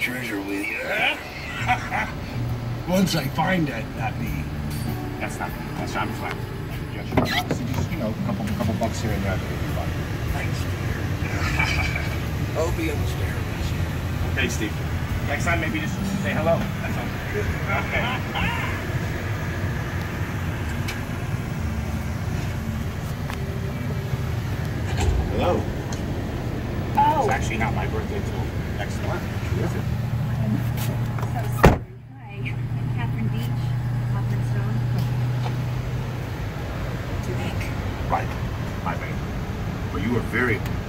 treasure with you. Once I find that bee. That's not. I'm fine. Obviously, just a couple bucks here and there. Thanks, Peter. I'll be on the stairs. Okay, Steve. Next time, maybe just say hello. That's all. Okay. Hello. Oh. It's actually not my birthday till next month. Is it? I'm so sorry. Hi, I'm Catherine Beach, Catherine Stone. Right. Hi, babe. Well, you were very